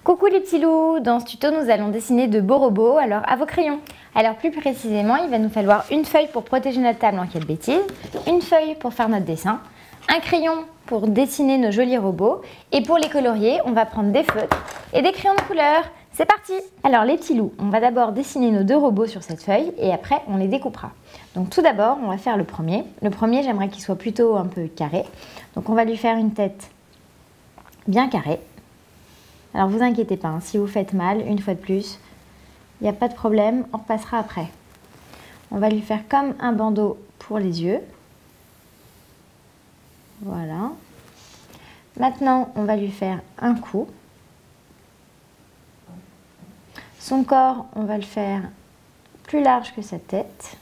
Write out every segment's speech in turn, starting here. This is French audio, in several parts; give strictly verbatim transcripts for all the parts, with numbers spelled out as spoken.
Coucou les petits loups, dans ce tuto nous allons dessiner de beaux robots, alors à vos crayons. Alors plus précisément, il va nous falloir une feuille pour protéger notre table en cas de bêtises, une feuille pour faire notre dessin, un crayon pour dessiner nos jolis robots, et pour les colorier, on va prendre des feutres et des crayons de couleur. C'est parti! Alors les petits loups, on va d'abord dessiner nos deux robots sur cette feuille et après on les découpera. Donc tout d'abord, on va faire le premier. Le premier, j'aimerais qu'il soit plutôt un peu carré. Donc on va lui faire une tête bien carrée. Alors vous inquiétez pas, hein, si vous faites mal, une fois de plus, il n'y a pas de problème, on repassera après. On va lui faire comme un bandeau pour les yeux. Voilà. Maintenant, on va lui faire un cou. Son corps, on va le faire plus large que sa tête.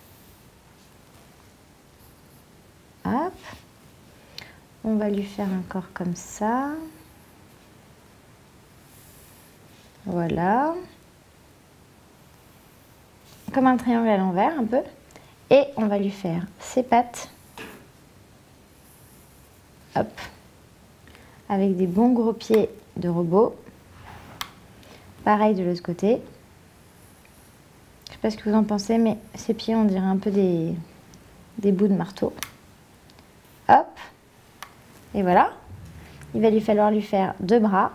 Hop. On va lui faire un corps comme ça. Voilà. Comme un triangle à l'envers un peu. Et on va lui faire ses pattes. Hop. Avec des bons gros pieds de robot. Pareil de l'autre côté. Je ne sais pas ce que vous en pensez, mais ces pieds, on dirait un peu des, des bouts de marteau. Hop. Et voilà. Il va lui falloir lui faire deux bras.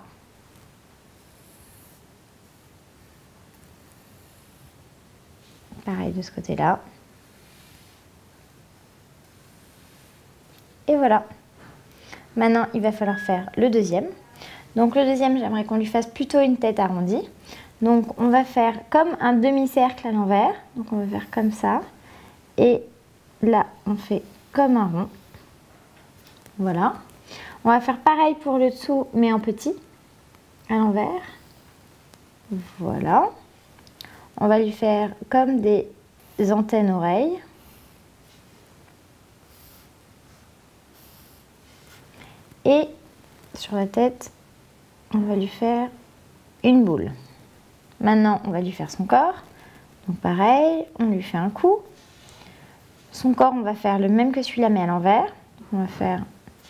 Pareil de ce côté-là. Et voilà. Maintenant, il va falloir faire le deuxième. Donc le deuxième, j'aimerais qu'on lui fasse plutôt une tête arrondie. Donc on va faire comme un demi-cercle à l'envers. Donc on va faire comme ça. Et là, on fait comme un rond. Voilà. On va faire pareil pour le dessous, mais en petit, à l'envers. Voilà. On va lui faire comme des antennes oreilles. Et sur la tête, on va lui faire une boule. Maintenant, on va lui faire son corps. Donc pareil, on lui fait un cou. Son corps, on va faire le même que celui-là, mais à l'envers. On va faire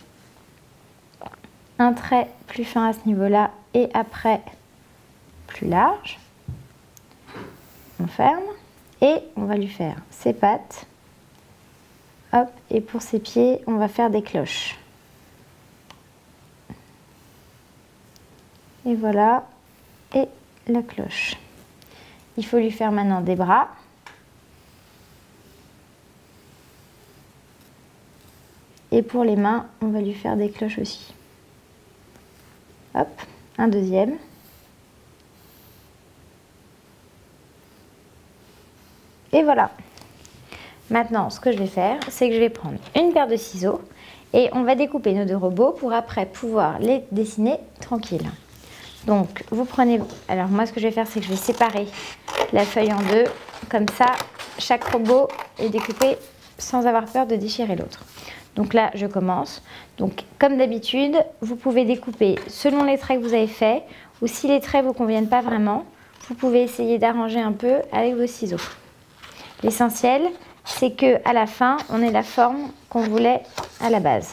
un trait plus fin à ce niveau-là et après plus large. On ferme et on va lui faire ses pattes. Hop, et pour ses pieds, on va faire des cloches. Et voilà, et la cloche. Il faut lui faire maintenant des bras. Et pour les mains, on va lui faire des cloches aussi. Hop, un deuxième. Et voilà. Maintenant, ce que je vais faire, c'est que je vais prendre une paire de ciseaux et on va découper nos deux robots pour après pouvoir les dessiner tranquille. Donc, vous prenez... Alors, moi, ce que je vais faire, c'est que je vais séparer la feuille en deux. Comme ça, chaque robot est découpé sans avoir peur de déchirer l'autre. Donc là, je commence. Donc, comme d'habitude, vous pouvez découper selon les traits que vous avez faits ou si les traits ne vous conviennent pas vraiment, vous pouvez essayer d'arranger un peu avec vos ciseaux. L'essentiel, c'est qu'à la fin, on ait la forme qu'on voulait à la base.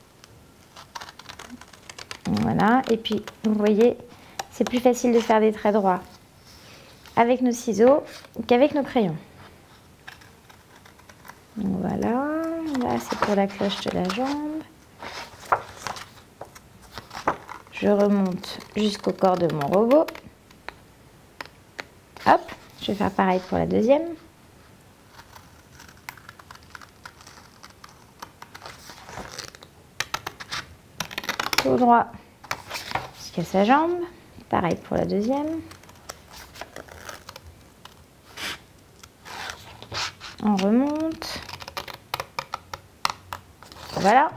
Voilà, et puis vous voyez, c'est plus facile de faire des traits droits avec nos ciseaux qu'avec nos crayons. Donc voilà, là c'est pour la cloche de la jambe. Je remonte jusqu'au corps de mon robot. Hop, je vais faire pareil pour la deuxième. Tout droit jusqu'à sa jambe. Pareil pour la deuxième. On remonte. Voilà.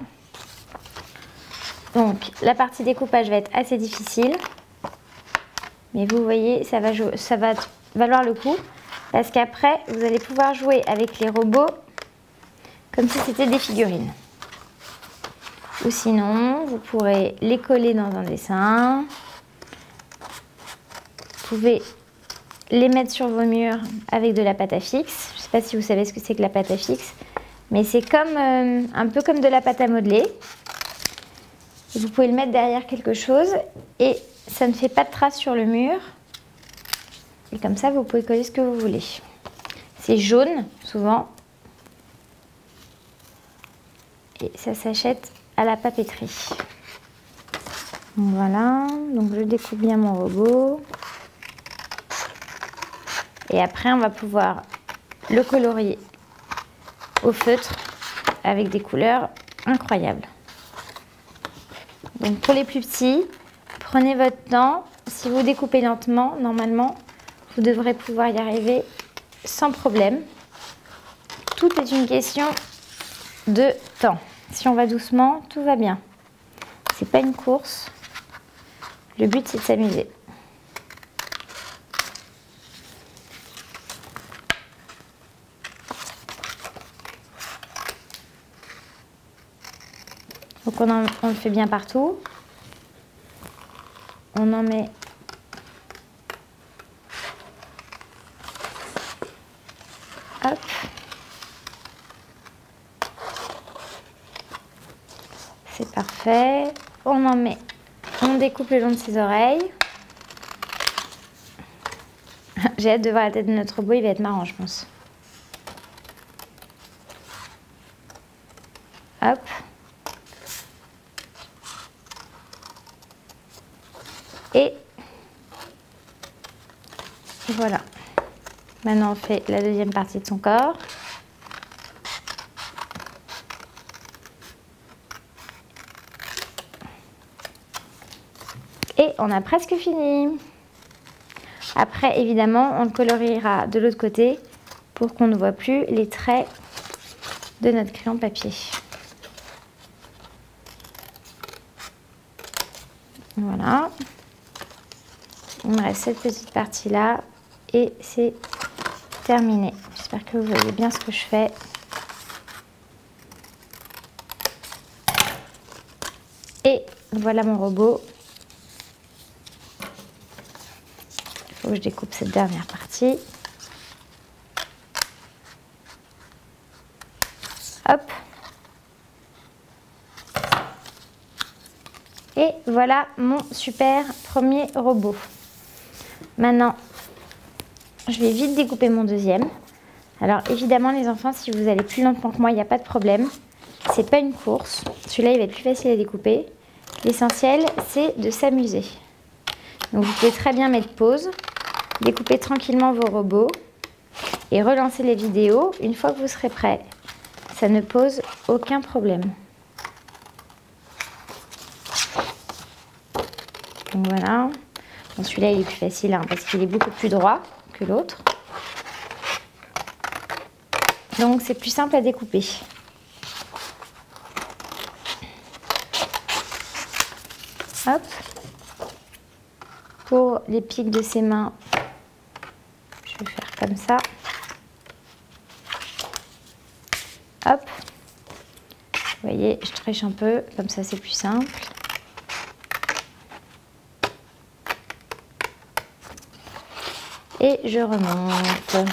Donc la partie découpage va être assez difficile. Mais vous voyez, ça va, jouer, ça va valoir le coup. Parce qu'après, vous allez pouvoir jouer avec les robots comme si c'était des figurines. Ou sinon, vous pourrez les coller dans un dessin. Vous pouvez les mettre sur vos murs avec de la pâte à fixe. Je ne sais pas si vous savez ce que c'est que la pâte à fixe. Mais c'est comme, euh, un peu comme de la pâte à modeler. Et vous pouvez le mettre derrière quelque chose et ça ne fait pas de traces sur le mur. Et comme ça, vous pouvez coller ce que vous voulez. C'est jaune, souvent. Et ça s'achète à la papeterie. Voilà, donc je découpe bien mon robot. Et après, on va pouvoir le colorier au feutre avec des couleurs incroyables. Donc pour les plus petits, prenez votre temps. Si vous découpez lentement, normalement, vous devrez pouvoir y arriver sans problème. Tout est une question de temps. Si on va doucement, tout va bien. C'est pas une course. Le but, c'est de s'amuser. Donc on, en, on le fait bien partout. On en met hop. C'est parfait. On en met, on découpe le long de ses oreilles. J'ai hâte de voir la tête de notre robot, il va être marrant, je pense. Hop. Et voilà. Maintenant, on fait la deuxième partie de son corps. Et on a presque fini. Après, évidemment, on le coloriera de l'autre côté pour qu'on ne voit plus les traits de notre crayon papier. Voilà. Il me reste cette petite partie-là et c'est terminé. J'espère que vous voyez bien ce que je fais. Et voilà mon robot. Il faut que je découpe cette dernière partie. Hop. Et voilà mon super premier robot. Maintenant, je vais vite découper mon deuxième. Alors évidemment les enfants, si vous allez plus lentement que moi, il n'y a pas de problème. C'est pas une course. Celui-là, il va être plus facile à découper. L'essentiel, c'est de s'amuser. Donc vous pouvez très bien mettre pause, découper tranquillement vos robots et relancer les vidéos une fois que vous serez prêt. Ça ne pose aucun problème. Donc voilà. Bon, celui-là, il est plus facile hein, parce qu'il est beaucoup plus droit que l'autre. Donc c'est plus simple à découper. Hop. Pour les pics de ses mains, je vais faire comme ça. Hop. Vous voyez, je triche un peu, comme ça c'est plus simple. Et je remonte.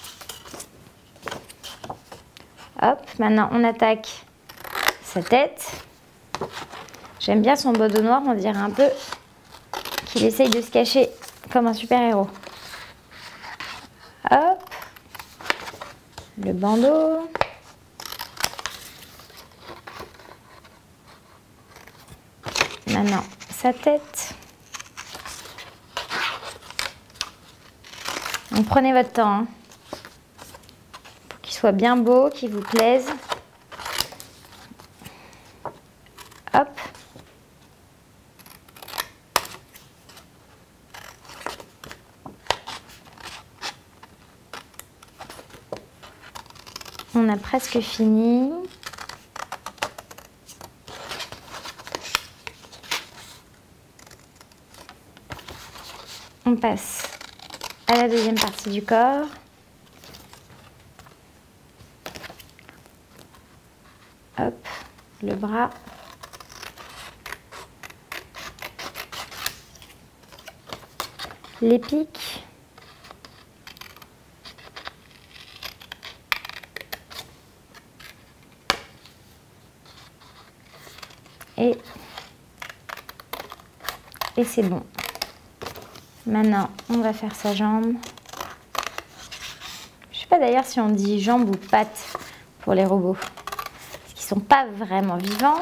Hop, maintenant on attaque sa tête. J'aime bien son bandeau noir, on dirait un peu qu'il essaye de se cacher comme un super-héros. Hop, le bandeau. Maintenant, sa tête. Donc prenez votre temps, hein, pour qu'il soit bien beau, qu'il vous plaise. Hop. On a presque fini. On passe à la deuxième partie du corps. Hop, le bras. Les pics. Et et c'est bon. Maintenant, on va faire sa jambe. Je ne sais pas d'ailleurs si on dit jambe ou patte pour les robots. Parce qu'ils ne sont pas vraiment vivants.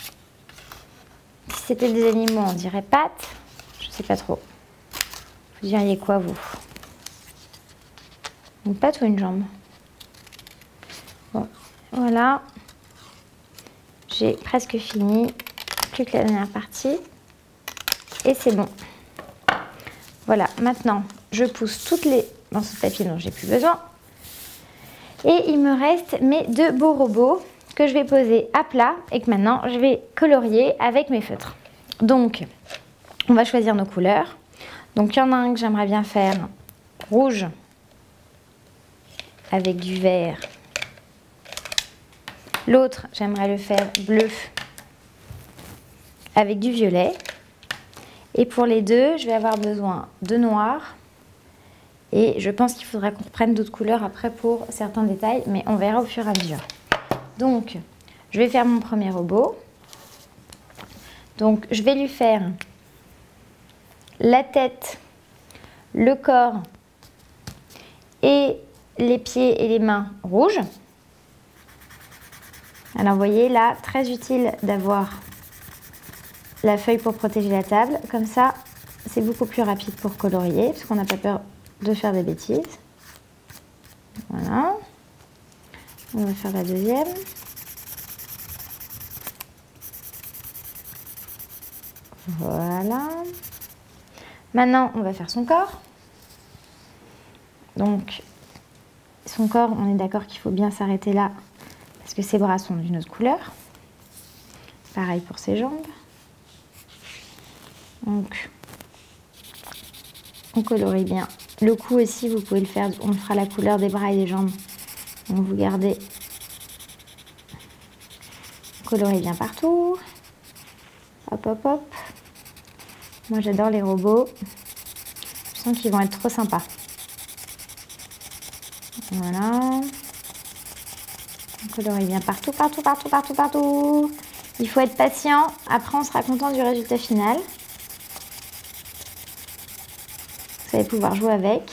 Si c'était des animaux, on dirait patte. Je ne sais pas trop. Vous diriez quoi, vous? Une patte ou une jambe? Bon, voilà. J'ai presque fini. Plus que la dernière partie. Et c'est bon. Voilà, maintenant, je pousse toutes les morceaux de papier dont j'ai plus besoin. Et il me reste mes deux beaux robots que je vais poser à plat et que maintenant, je vais colorier avec mes feutres. Donc, on va choisir nos couleurs. Donc, il y en a un que j'aimerais bien faire rouge avec du vert. L'autre, j'aimerais le faire bleu avec du violet. Et pour les deux, je vais avoir besoin de noir. Et je pense qu'il faudra qu'on reprenne d'autres couleurs après pour certains détails, mais on verra au fur et à mesure. Donc, je vais faire mon premier robot. Donc, je vais lui faire la tête, le corps et les pieds et les mains rouges. Alors, vous voyez là, très utile d'avoir la feuille pour protéger la table. Comme ça, c'est beaucoup plus rapide pour colorier, parce qu'on n'a pas peur de faire des bêtises. Voilà. On va faire la deuxième. Voilà. Maintenant, on va faire son corps. Donc, son corps, on est d'accord qu'il faut bien s'arrêter là, parce que ses bras sont d'une autre couleur. Pareil pour ses jambes. Donc, on colorie bien. Le cou aussi, vous pouvez le faire, on fera la couleur des bras et des jambes. Donc, vous gardez, colorez bien partout. Hop, hop, hop. Moi, j'adore les robots. Je sens qu'ils vont être trop sympas. Voilà. On colorie bien partout, partout, partout, partout, partout. Il faut être patient. Après, on sera content du résultat final. Vous allez pouvoir jouer avec.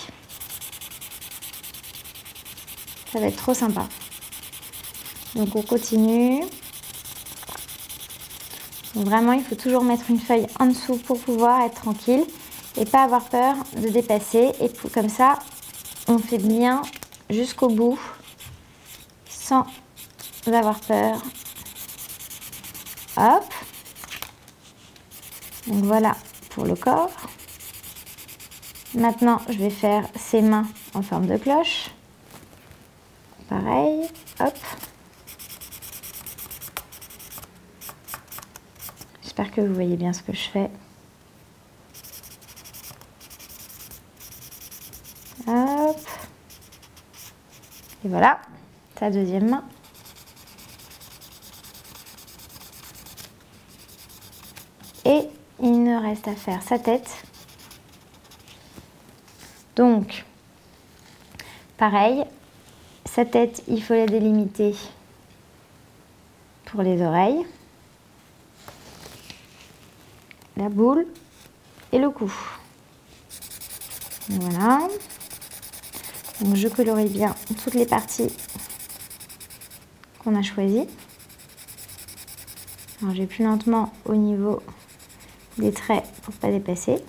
Ça va être trop sympa. Donc, on continue. Donc, vraiment, il faut toujours mettre une feuille en dessous pour pouvoir être tranquille et pas avoir peur de dépasser. Et pour, comme ça, on fait bien jusqu'au bout sans avoir peur. Hop. Donc, voilà pour le corps. Maintenant, je vais faire ses mains en forme de cloche. Pareil, hop. J'espère que vous voyez bien ce que je fais. Hop. Et voilà, sa deuxième main. Et il ne reste à faire sa tête. Donc, pareil, sa tête, il faut la délimiter pour les oreilles, la boule et le cou. Voilà. Donc, je colorie bien toutes les parties qu'on a choisies. Alors, je vais plus lentement au niveau des traits pour ne pas dépasser.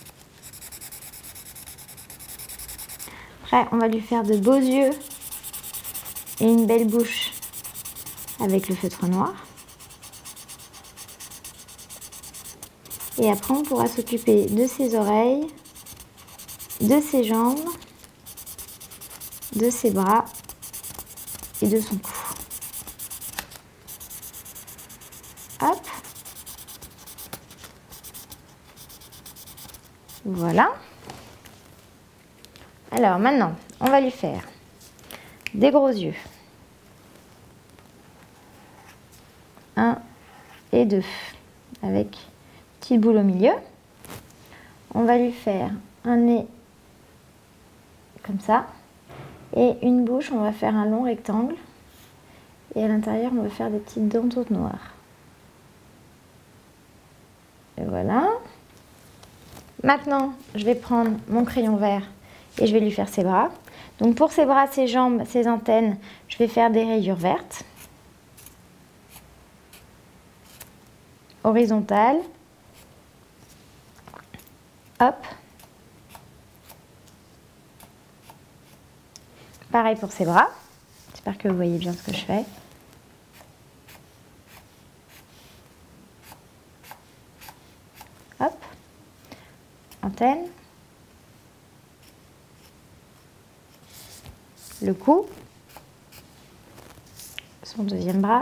Après, on va lui faire de beaux yeux et une belle bouche avec le feutre noir. Et après, on pourra s'occuper de ses oreilles, de ses jambes, de ses bras et de son cou. Hop. Voilà. Alors maintenant, on va lui faire des gros yeux. Un et deux. Avec petite boule au milieu. On va lui faire un nez comme ça. Et une bouche, on va faire un long rectangle. Et à l'intérieur, on va faire des petites dents toutes noires. Et voilà. Maintenant, je vais prendre mon crayon vert et je vais lui faire ses bras. Donc pour ses bras, ses jambes, ses antennes, je vais faire des rayures vertes. Horizontales. Hop. Pareil pour ses bras. J'espère que vous voyez bien ce que je fais. Hop. Antenne. Le cou. Son deuxième bras.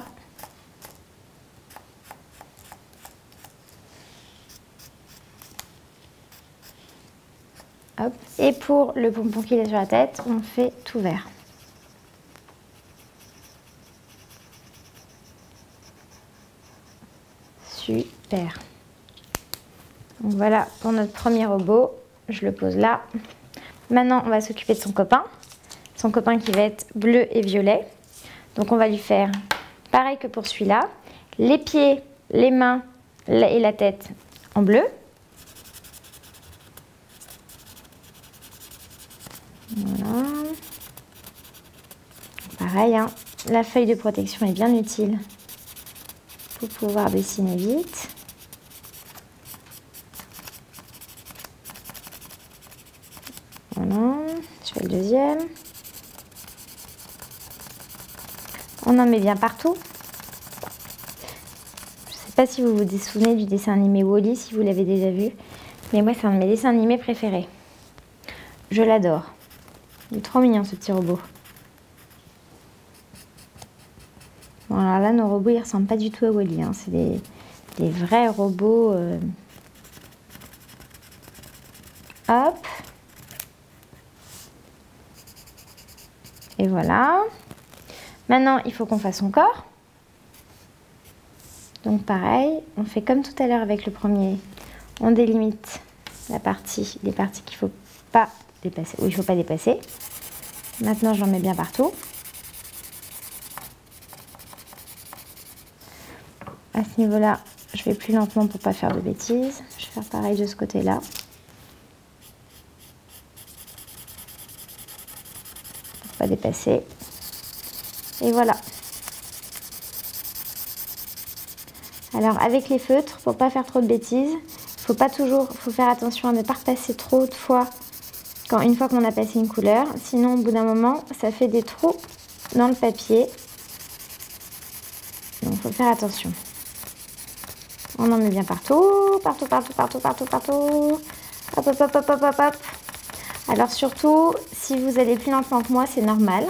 Hop. Et pour le pompon qu'il a sur la tête, on fait tout vert. Super. Donc voilà pour notre premier robot. Je le pose là. Maintenant, on va s'occuper de son copain. Son copain qui va être bleu et violet. Donc on va lui faire pareil que pour celui-là. Les pieds, les mains et la tête en bleu. Voilà. Pareil, hein, la feuille de protection est bien utile pour pouvoir dessiner vite. Voilà, je fais le deuxième. On en met bien partout. Je ne sais pas si vous vous souvenez du dessin animé Wall-E, si vous l'avez déjà vu. Mais moi, c'est un de mes dessins animés préférés. Je l'adore. Il est trop mignon, ce petit robot. Bon, alors là, nos robots, ils ressemblent pas du tout à Wall-E. Hein. C'est des, des vrais robots. Euh... Hop. Et voilà. Maintenant, il faut qu'on fasse son corps. Donc pareil, on fait comme tout à l'heure avec le premier. On délimite la partie, les parties qu'il ne faut pas dépasser, ou il ne faut pas dépasser. Maintenant, j'en mets bien partout. À ce niveau-là, je vais plus lentement pour ne pas faire de bêtises. Je vais faire pareil de ce côté-là. Pour ne pas dépasser. Et voilà. Alors avec les feutres, pour ne pas faire trop de bêtises, il faut pas toujours, faut faire attention à ne pas repasser trop de fois quand une fois qu'on a passé une couleur. Sinon au bout d'un moment, ça fait des trous dans le papier. Donc il faut faire attention. On en met bien partout, partout, partout, partout, partout, partout. Hop, hop, hop, hop, hop, hop, hop. Alors surtout, si vous allez plus lentement que moi, c'est normal.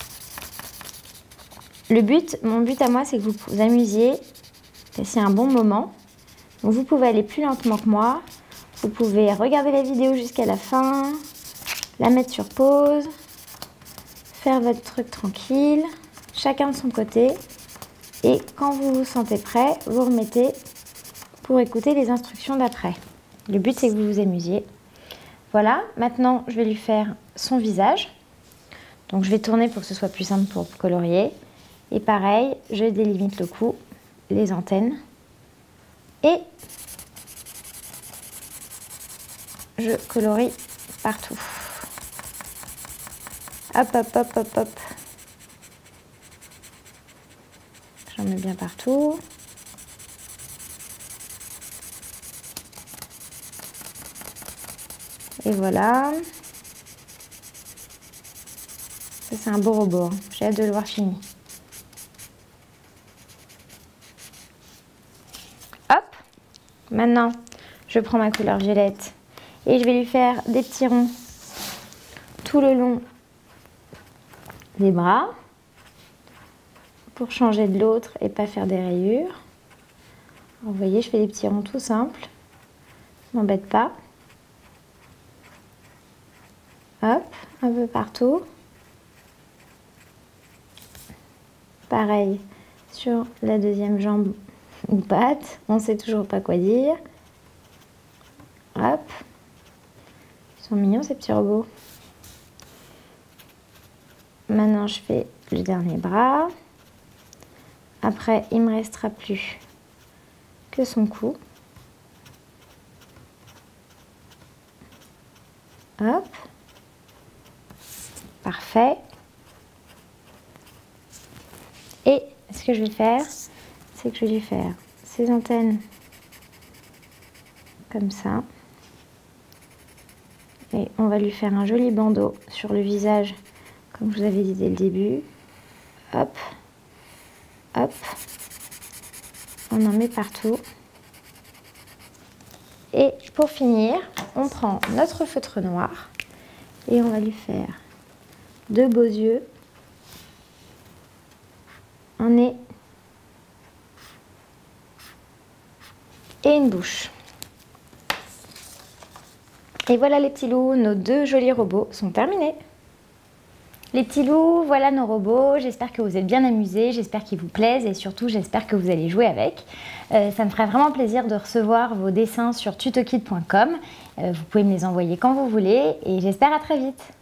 Le but, mon but à moi, c'est que vous vous amusiez, passiez un bon moment. Donc vous pouvez aller plus lentement que moi. Vous pouvez regarder la vidéo jusqu'à la fin, la mettre sur pause, faire votre truc tranquille, chacun de son côté. Et quand vous vous sentez prêt, vous remettez pour écouter les instructions d'après. Le but, c'est que vous vous amusiez. Voilà, maintenant, je vais lui faire son visage. Donc je vais tourner pour que ce soit plus simple pour colorier. Et pareil, je délimite le cou, les antennes. Et je colorie partout. Hop, hop, hop, hop, hop. J'en mets bien partout. Et voilà. Ça, c'est un beau robot. Hein. J'ai hâte de le voir fini. Hop. Maintenant, je prends ma couleur violette et je vais lui faire des petits ronds tout le long des bras pour changer de l'autre et pas faire des rayures. Alors, vous voyez, je fais des petits ronds tout simples. M'embête pas. Hop, un peu partout. Pareil sur la deuxième jambe ou patte. On ne sait toujours pas quoi dire. Hop. Ils sont mignons ces petits robots. Maintenant, je fais le dernier bras. Après, il ne me restera plus que son cou. Hop. Parfait. Et ce que je vais faire, c'est que je vais lui faire ces antennes comme ça. Et on va lui faire un joli bandeau sur le visage, comme je vous avais dit dès le début. Hop, hop. On en met partout. Et pour finir, on prend notre feutre noir et on va lui faire deux beaux yeux, un nez et une bouche. Et voilà les petits loups, nos deux jolis robots sont terminés. Les petits loups, voilà nos robots. J'espère que vous êtes bien amusés, j'espère qu'ils vous plaisent et surtout j'espère que vous allez jouer avec. Euh, ça me ferait vraiment plaisir de recevoir vos dessins sur tutokid point com. Euh, vous pouvez me les envoyer quand vous voulez et j'espère à très vite.